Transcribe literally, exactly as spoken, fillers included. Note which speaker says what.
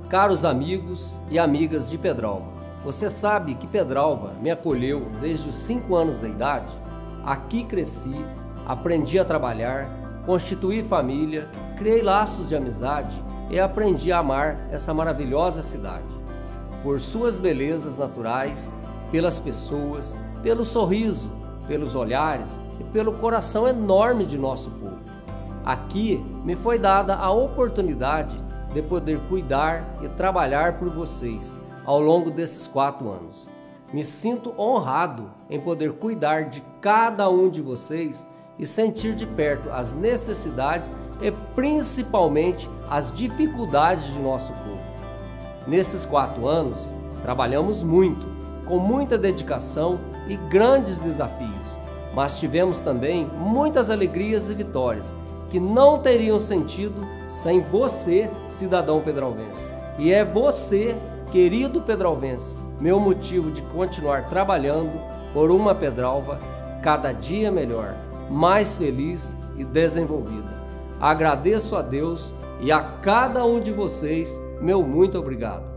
Speaker 1: Caros amigos e amigas de Pedralva, você sabe que Pedralva me acolheu desde os cinco anos de idade? Aqui cresci, aprendi a trabalhar, constituí família, criei laços de amizade e aprendi a amar essa maravilhosa cidade. Por suas belezas naturais, pelas pessoas, pelo sorriso, pelos olhares e pelo coração enorme de nosso povo. Aqui me foi dada a oportunidade de poder cuidar e trabalhar por vocês ao longo desses quatro anos. Me sinto honrado em poder cuidar de cada um de vocês e sentir de perto as necessidades e principalmente as dificuldades de nosso povo. Nesses quatro anos, trabalhamos muito, com muita dedicação e grandes desafios, mas tivemos também muitas alegrias e vitórias que não teriam sentido sem você, cidadão pedralvense. E é você, querido pedralvense, meu motivo de continuar trabalhando por uma Pedralva cada dia melhor, mais feliz e desenvolvida. Agradeço a Deus e a cada um de vocês, meu muito obrigado.